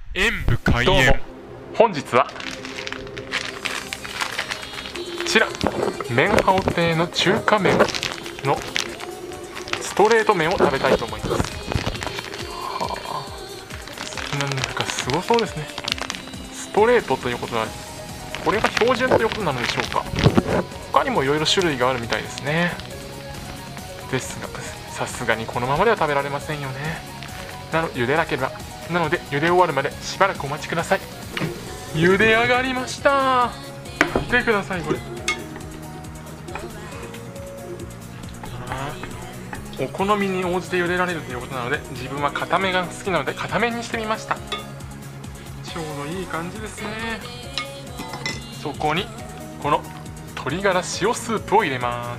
演武開どうも演。 本日はこちら麺ハオ亭の中華麺のストレート麺を食べたいと思います。はあ、なんだかすごそうですね。ストレートということはこれが標準ということなのでしょうか。他にもいろいろ種類があるみたいですね。ですがさすがにこのままでは食べられませんよね。茹でなければなので茹で終わるまでしばらくお待ちください。茹で上がりました。見てくださいこれ。お好みに応じて茹でられるということなので、自分は固めが好きなので固めにしてみました。ちょうどいい感じですね。そこにこの鶏ガラ塩スープを入れます。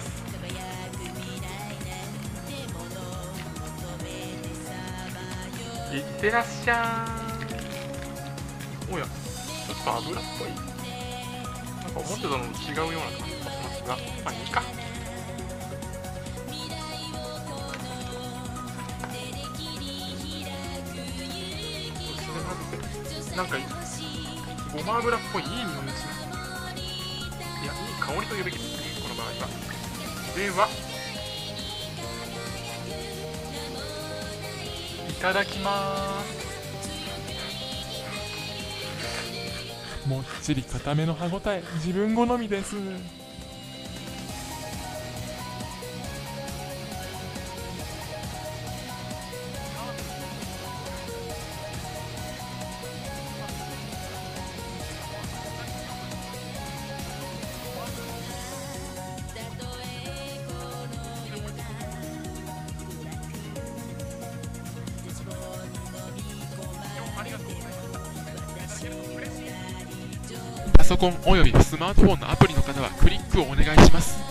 いってらっしゃい。おや、ちょっと油っぽい。なんか思ってたのと違うような感じがしますが、まあいいか。なんかごま油っぽいいい匂いがします。いや、いい香りというべきですね、この場合は。ではいただきます。もっちり固めの歯ごたえ、自分好みです。 パソコンおよびスマートフォンのアプリの方はクリックをお願いします。